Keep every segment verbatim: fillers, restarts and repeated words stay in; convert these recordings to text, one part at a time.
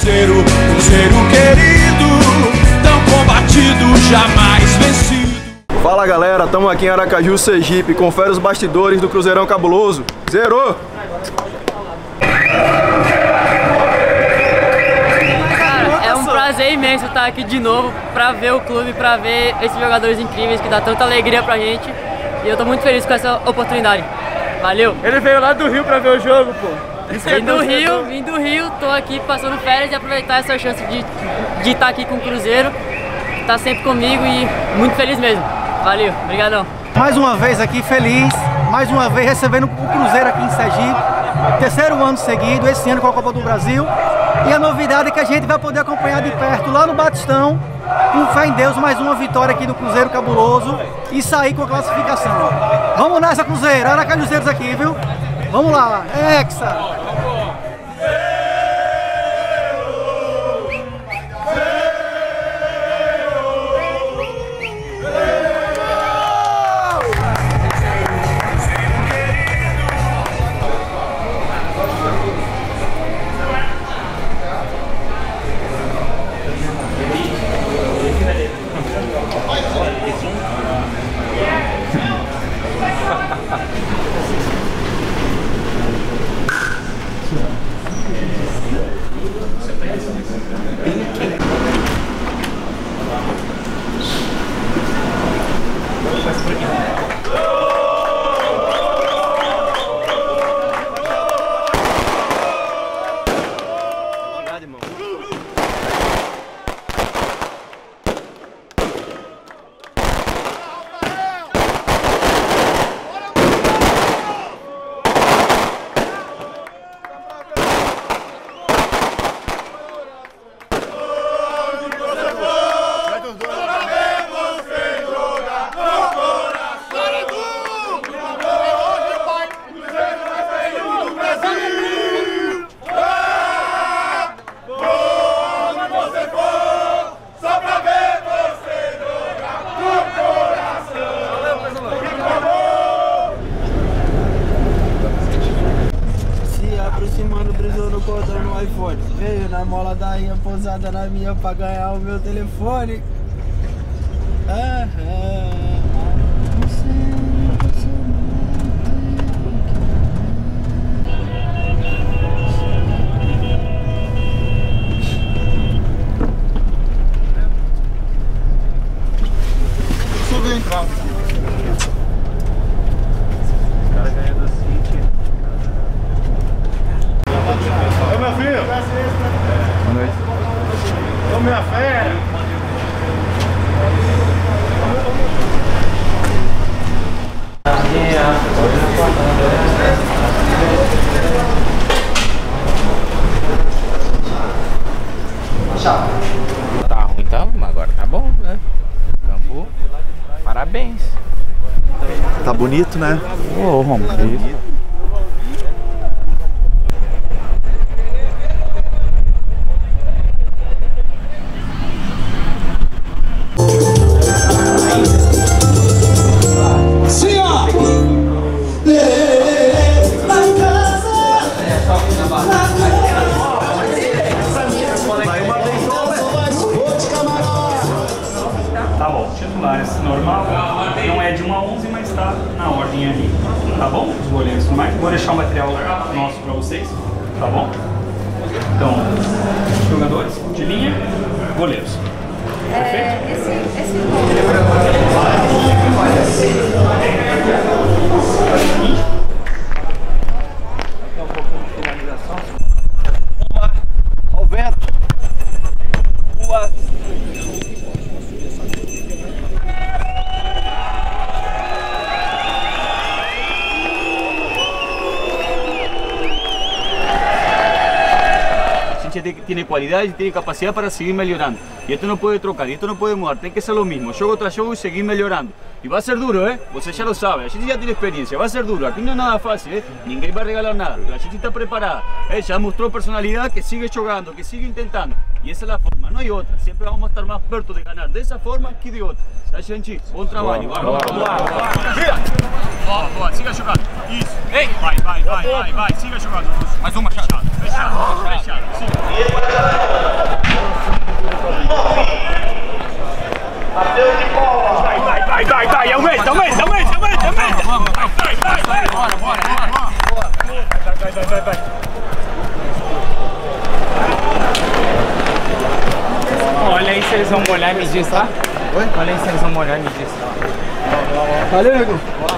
Cruzeiro, Cruzeiro querido, tão combatido, jamais vencido. Fala galera, estamos aqui em Aracaju, Sergipe. Confere os bastidores do Cruzeirão Cabuloso. Zerou! É um prazer imenso estar aqui de novo para ver o clube, para ver esses jogadores incríveis que dá tanta alegria pra gente. E eu tô muito feliz com essa oportunidade. Valeu! Ele veio lá do Rio pra ver o jogo, pô. Vim do Rio, vim do Rio, tô aqui passando férias e aproveitar essa chance de, de estar aqui com o Cruzeiro. Tá sempre comigo e muito feliz mesmo. Valeu, obrigadão. Mais uma vez aqui feliz, mais uma vez recebendo o Cruzeiro aqui em Sergipe. Terceiro ano seguido, esse ano com a Copa do Brasil. E a novidade é que a gente vai poder acompanhar de perto lá no Batistão, com fé em Deus, mais uma vitória aqui do Cruzeiro Cabuloso e sair com a classificação. Vamos nessa, Cruzeiro, Aracajuzeiros aqui, viu? Vamos lá, Hexa! No iPhone, veio na mola da Ria pousada na minha pra ganhar o meu telefone. Ah, ah, minha fé! Tá ruim, tá, mas agora tá bom, né? Campo, parabéns. Tá bonito, né? Ô, Romulo. Tá bom, titulares normal, não é de uma a onze, mas tá na ordem ali, tá bom? Os goleiros tudo mais, vou deixar o material nosso pra vocês, tá bom? Então, jogadores de linha, goleiros. Perfeito? É, esse, esse É um pouquinho de finalização. Vamos lá, ao vento. Boa. Tiene cualidad y tiene capacidad para seguir mejorando. Y esto no puede trocar, y esto no puede mudar, tiene que ser lo mismo, juego tras juego y seguir mejorando. Y va a ser duro, ¿eh? Você ya lo sabe, a gente ya tiene experiencia, va a ser duro, aquí no es nada fácil, ¿eh? Ninguém va a regalar nada, a gente está preparada, ¿eh? Ya mostró personalidad que sigue jugando, que sigue intentando. Y esa es la forma, no hay otra, siempre vamos a estar más perto de ganar de esa forma que de otra. Tá, gente? Bom trabalho. Vamos lá, vamos lá. Boa, boa, siga jogando. Isso. Ei, vai, vai, vai, vai, vai, siga jogando. Mais uma, fechado, fechado, fechado. Siga. vai, vai, vai, aumenta, aumenta, aumenta, aumenta, aumenta. Vai, vai, vai, bora, bora, bora. Vai, vai, vai, vai. Olha aí se eles vão molhar e medir, tá? Oi? Olha aí se eles vão molhar e medir. Valeu, nego.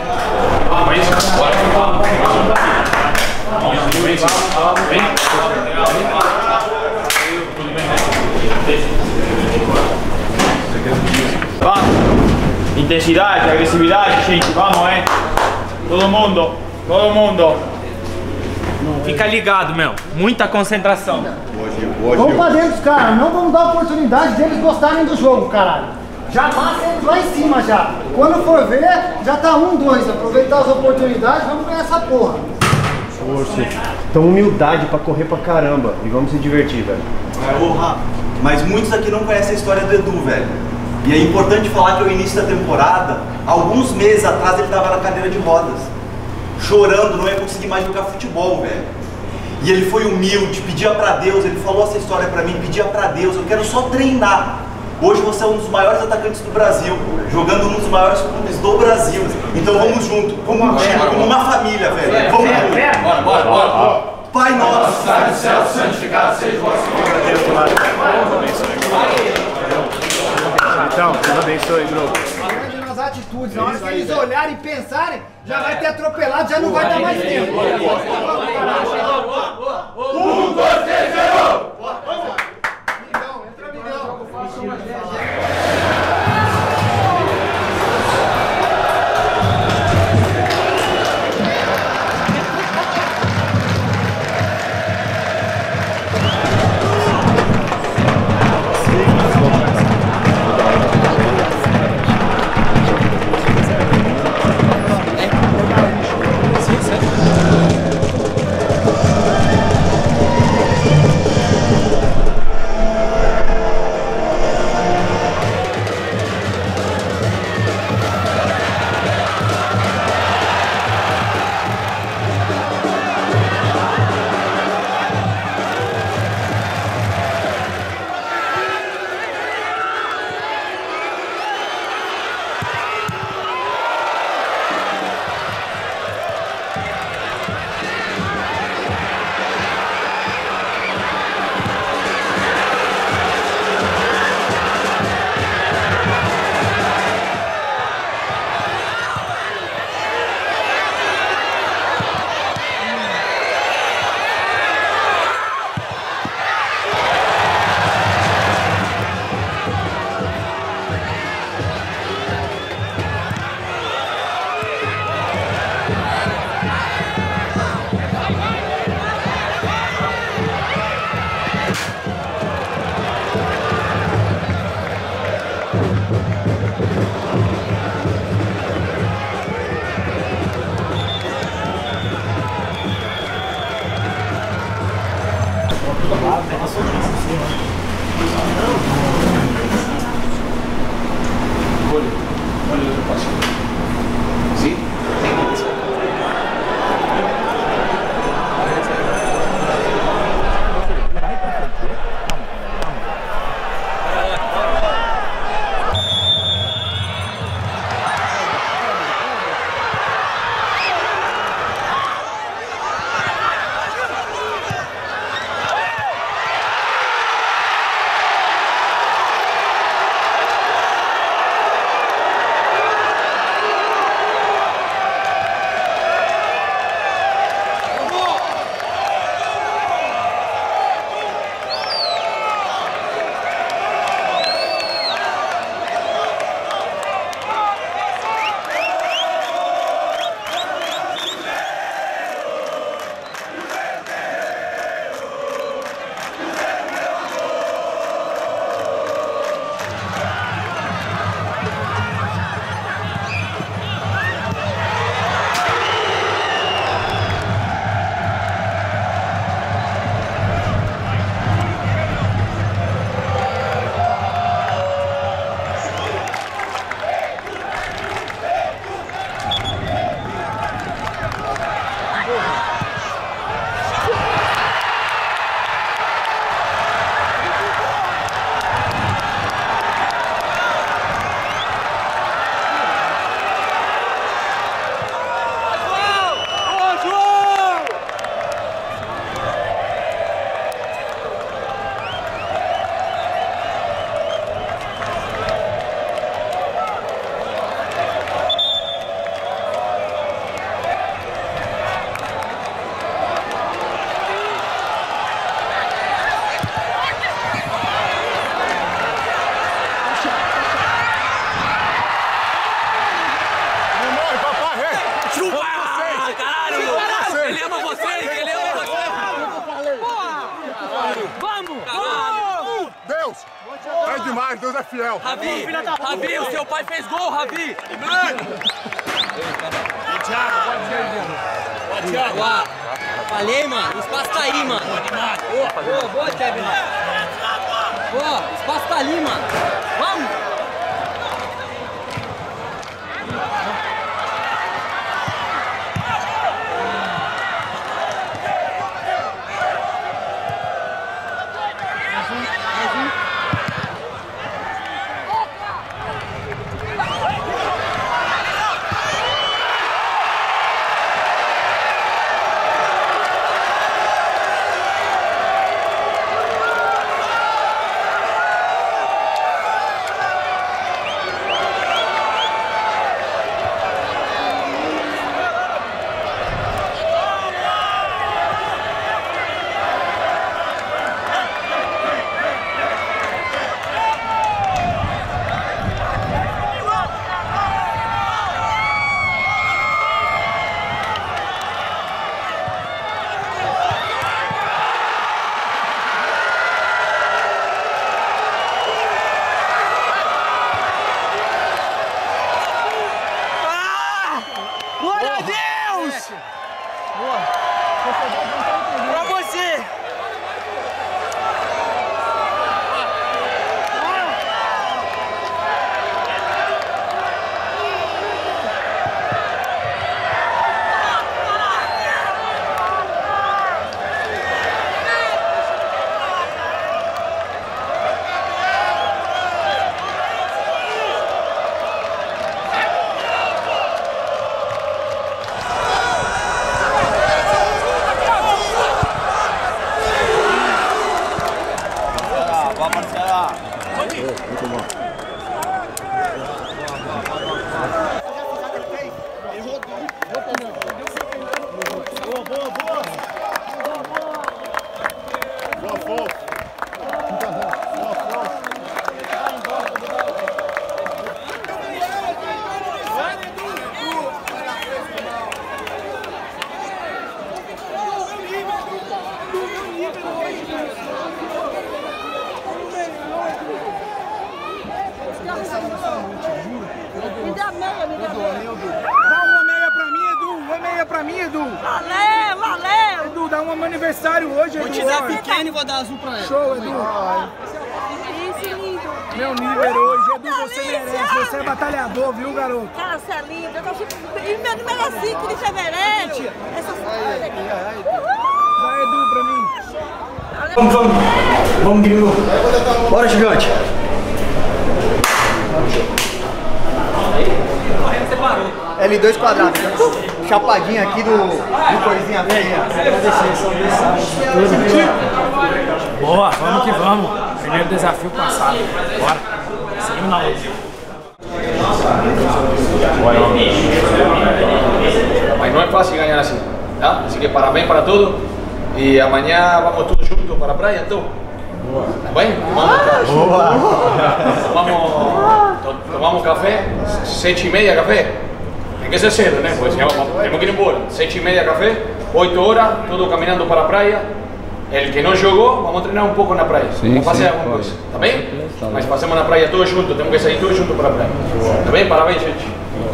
Intensidade, agressividade, gente, vamos, hein? Todo mundo, todo mundo. Fica ligado, meu. Muita concentração. Hoje, hoje vamos pra dentro dos caras, não vamos dar oportunidade deles gostarem do jogo, caralho. Já massa eles lá em cima já. Quando for ver, já tá um, dois. Aproveitar as oportunidades, vamos ganhar essa porra. Força. Então humildade pra correr pra caramba. E vamos se divertir, velho. É, porra. Mas muitos aqui não conhecem a história do Edu, velho. E é importante falar que no início da temporada, alguns meses atrás ele tava na cadeira de rodas. Chorando, não ia conseguir mais jogar futebol, velho. E ele foi humilde, pedia pra Deus, ele falou essa história pra mim, pedia pra Deus, eu quero só treinar. Hoje você é um dos maiores atacantes do Brasil, jogando um dos maiores clubes do Brasil. Então vamos junto, como uma, como uma família, velho. Vamos junto. Bora, bora, bora, bora. Pai nosso, que estás no céu, santificado seja o vosso nome. Então, Deus abençoe, grupo. Nas atitudes, na hora que eles olharem e pensarem, já vai ter atropelado, já não vai dar mais tempo. Um, dois, três, zero! Deus! É demais, Deus é fiel. Ravi, Ravi, o seu pai fez gol, Ravi! Thiago, pode ser, Pode, Thiago. Falei, mano, o espaço tá aí, mano. Boa, boa, boa, Kevin. Boa, o espaço tá ali, mano. Vamos! Muito bom. Boa, boa, boa. Boa, força. Boa, força. Me dá meia, me dá meia. Dá uma meia pra mim, Edu. Uma meia pra mim, Edu. Valeu, valeu. Edu, dá uma meu aniversário hoje, Edu. Vou te dar pequeno e vou dar azul pra ela. Show, Edu. Isso, lindo. Meu nível hoje, Edu, você merece. Você é batalhador, viu, garoto? Cara, você é lindo. Eu tô e meu número é cinco de fevereiro. Essa cidade aqui. Dá Edu pra mim. Vamos, vamos. Vamos, Gringo. Bora, gigante. L dois quadrado. Chapadinha aqui do, do coisinha feia. Boa, vamos que vamos. Primeiro desafio passado. Bora. Seguimos na luta. Mas não é fácil ganhar assim, tá? Así que parabéns para todos. E amanhã vamos todos juntos para a praia, então. Tá bem? Tomamos, tomamos, tomamos café, sete e meia café. Tem que ser cedo, né? Porque senão temos que ir embora. Sete e meia café, oito horas, todo caminhando para a praia. El que não jogou, vamos treinar um pouco na praia. Sim, vamos fazer alguma coisa, tá bem? Mas passamos na praia todos juntos, temos que sair todos juntos para a praia. Tá bem? Parabéns, gente.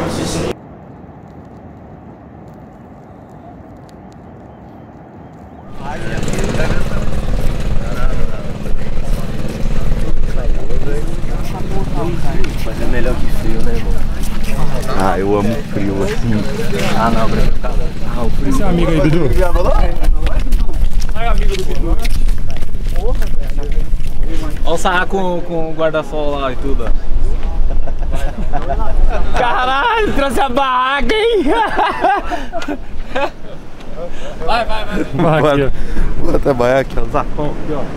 Mas é melhor que frio, né, irmão? Ah, eu amo frio assim. Ah, não, Bruno. Ah, o frio. Esse é amigo aí, Bidu. É amigo do Bidu. Olha o Sarra com, com o guarda-sol lá e tudo. Caralho, trouxe a barraca, hein? Vai, vai, vai. Bora, bora trabalhar aqui, ó. Zapão aqui, ó.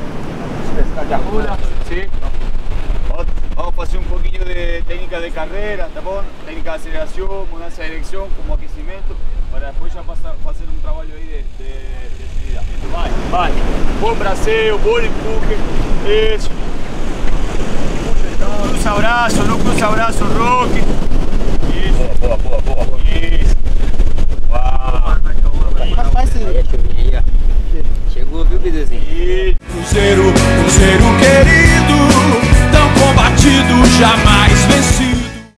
Sí. Vamos a hacer un poquillo de técnica de carrera, ¿tá bom? Técnica de aceleración, mudanza de dirección, como aquecimiento, para después ya pasar, hacer un trabajo ahí de, de, de agilidad. Vai, vai. Bom braceio, bom empuje. Isso. Cruza abraço, não cruza abraço, Roque. Isso. Boa, boa, boa, boa. Isso. Uau. Chegou, viu, Biduzinho? Cruzeiro, Cruzeiro querido. jamais.